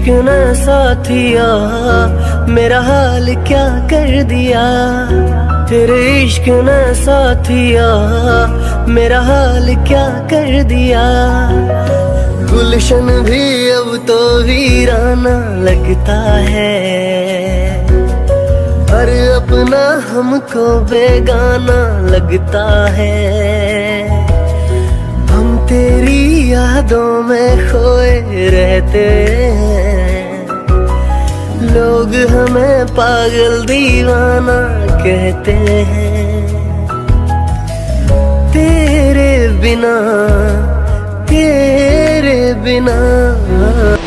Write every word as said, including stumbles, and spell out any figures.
इश्क ने साथिया मेरा हाल क्या कर दिया। तेरे इश्क ने साथिया मेरा हाल क्या कर दिया। गुलशन भी अब तो वीराना लगता है, हर अपना हमको बेगाना लगता है। हम तेरी यादों में खोए रहते हैं, लोग हमें पागल दीवाना कहते हैं। तेरे बिना तेरे बिना